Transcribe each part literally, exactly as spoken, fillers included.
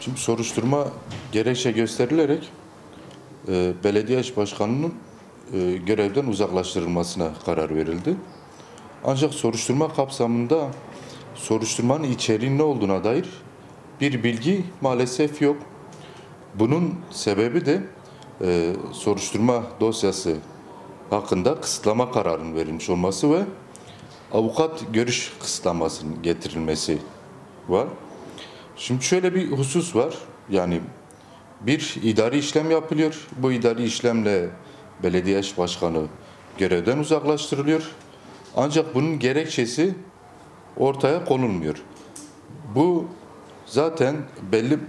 Şimdi soruşturma gerekçe gösterilerek e, belediye eş başkanının e, görevden uzaklaştırılmasına karar verildi. Ancak soruşturma kapsamında soruşturmanın içeriğinin ne olduğuna dair bir bilgi maalesef yok. Bunun sebebi de e, soruşturma dosyası hakkında kısıtlama kararının verilmiş olması ve avukat görüş kısıtlamasının getirilmesi var. Şimdi şöyle bir husus var. Yani bir idari işlem yapılıyor. Bu idari işlemle belediye eş başkanı görevden uzaklaştırılıyor. Ancak bunun gerekçesi ortaya konulmuyor. Bu zaten belli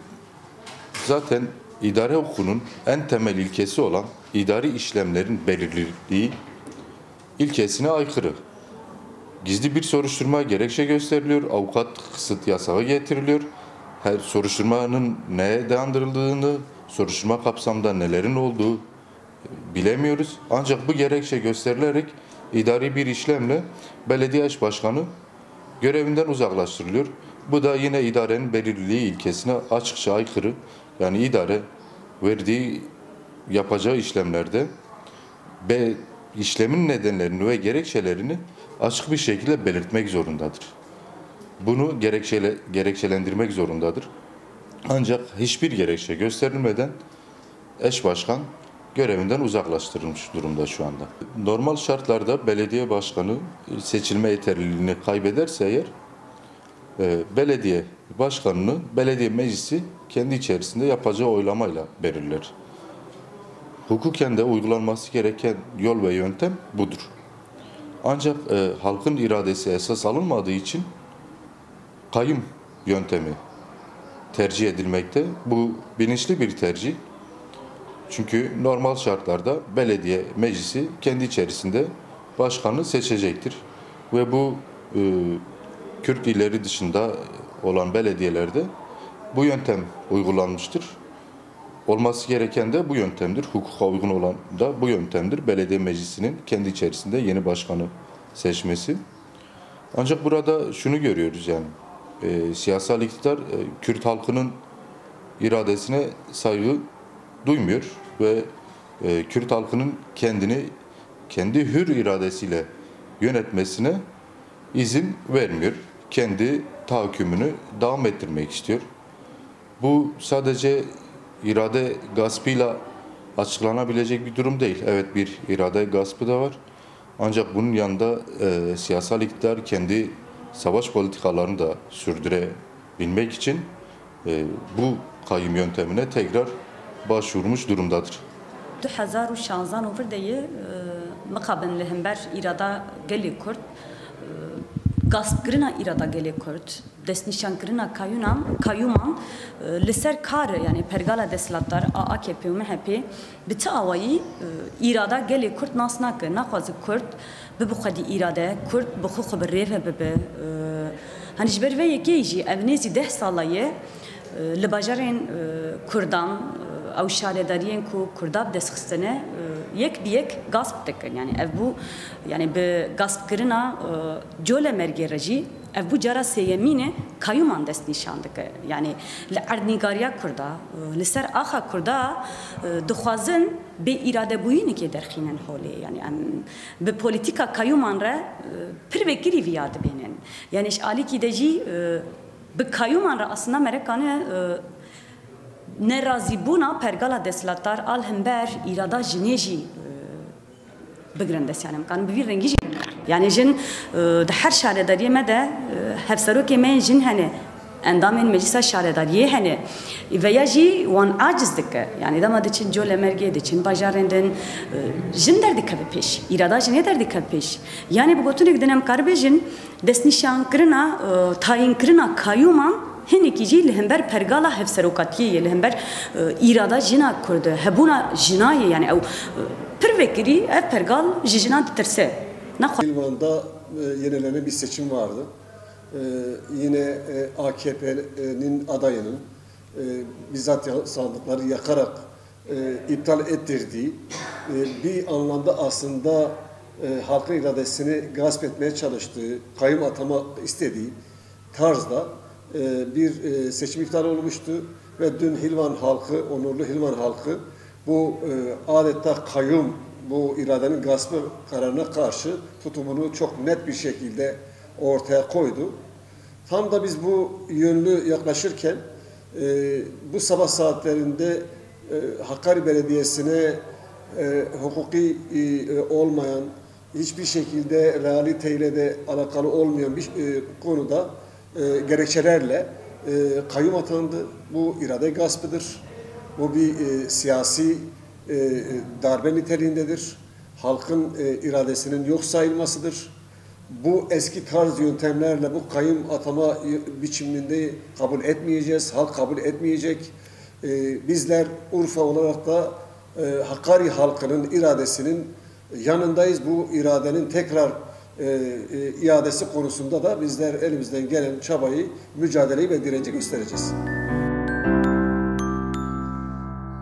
zaten idare hukukunun en temel ilkesi olan idari işlemlerin belirliliği ilkesine aykırı. Gizli bir soruşturma gerekçe gösteriliyor, avukat kısıt yasağı getiriliyor. Her soruşturmanın neye dayandırıldığını, soruşturma kapsamında nelerin olduğu bilemiyoruz. Ancak bu gerekçe gösterilerek idari bir işlemle belediye eş başkanı görevinden uzaklaştırılıyor. Bu da yine idarenin belirliliği ilkesine açıkça aykırı. Yani idare verdiği yapacağı işlemlerde ve işlemin nedenlerini ve gerekçelerini açık bir şekilde belirtmek zorundadır. Bunu gerekçele, gerekçelendirmek zorundadır. Ancak hiçbir gerekçe gösterilmeden eş başkan görevinden uzaklaştırılmış durumda şu anda. Normal şartlarda belediye başkanı seçilme yeterliliğini kaybederse eğer e, belediye başkanını belediye meclisi kendi içerisinde yapacağı oylamayla belirler. Hukuken de uygulanması gereken yol ve yöntem budur. Ancak e, halkın iradesi esas alınmadığı için kayyum yöntemi tercih edilmekte. Bu bilinçli bir tercih. Çünkü normal şartlarda belediye meclisi kendi içerisinde başkanı seçecektir. Ve bu e, Kürt illeri dışında olan belediyelerde bu yöntem uygulanmıştır. Olması gereken de bu yöntemdir. Hukuka uygun olan da bu yöntemdir. Belediye meclisinin kendi içerisinde yeni başkanı seçmesi. Ancak burada şunu görüyoruz yani. E, siyasal iktidar e, Kürt halkının iradesine saygı duymuyor ve e, Kürt halkının kendini kendi hür iradesiyle yönetmesine izin vermiyor. Kendi tahakkümünü devam ettirmek istiyor. Bu sadece irade gaspıyla açıklanabilecek bir durum değil. Evet, bir irade gaspı da var. Ancak bunun yanında e, siyasal iktidar kendi savaş politikalarını da sürdürebilmek için e, bu kayyum yöntemine tekrar başvurmuş durumdadır. دو هزار و شانزده نوفر دیه مقابل لهمبر ایرادا گلی کرد gasp grina irada gele Kürt desnişan grina kayunam kayuman liser kar yani pergala deslatlar A K P ve M H P biti avayı irada gele Kürt nasnak nakhwaz Kürt bi bu khadi irade Kürt bu xu xberrev be hani jber ve yekîji evnezi deh salaye li bajarên Kurdan ew şaredariyên ku Kurdab destxistine yek bi yek gasp dikin yani ev bu yani bi gasp kirina cole mergê re jî ev bu cara sêyemînê kayûman dest nîşan dike yani li erdnîgariya Kurda li ser axa Kurda dixwazin bê îradebûyînekê derxînin holê yani em bi polîtîka kayûman re pir vekirî vîya dibînin yani ji alîkî de jî bi kayûman re aslında merekane nerazîbûna pergala deslatar al hember îrada jinê jî bigirin dest yani kan bi vî rengî jî yani jin di her şaredariyê me de hevserokê me jin hene endamên meclisa şaredariyê hene veya jî wan aciz dike yani dema diçin cole mergê diçin bajarên din jin derdikeve pêş îrada jinê derdikeve pêş yani bi gotinê din em karibe jin destnîşankirina tayînkirina kayûman hinekî jî li hember pergala hevserokatiyê li hember îrada jina Kurd hebûna jinayê yani ew pir vekirî ev pergal ji jinan ditirse. Silvan'da yenilenen bir seçim vardı. Ee, yine e, A K P'nin adayının e, bizzat sandıkları yakarak e, iptal ettirdiği e, bir anlamda aslında e, halkın iradesini gasp etmeye çalıştığı, kayyum atama istediği tarzda e, bir e, seçim iptali olmuştu ve dün Hilvan halkı, onurlu Hilvan halkı bu e, adeta kayyum, bu iradenin gaspı kararına karşı tutumunu çok net bir şekilde ortaya koydu. Tam da biz bu yönlü yaklaşırken e, bu sabah saatlerinde e, Hakkari Belediyesi'ne e, hukuki e, olmayan, hiçbir şekilde realiteyle de alakalı olmayan bir e, konuda e, gerekçelerle e, kayyum atandı. Bu irade gaspıdır. Bu bir e, siyasi e, darbe niteliğindedir. Halkın e, iradesinin yok sayılmasıdır. Bu eski tarz yöntemlerle bu kayyum atama biçiminde kabul etmeyeceğiz. Halk kabul etmeyecek. E, bizler Urfa olarak da e, Hakkari halkının iradesinin yanındayız. Bu iradenin tekrar e, e, iadesi konusunda da bizler elimizden gelen çabayı, mücadeleyi ve direnci göstereceğiz.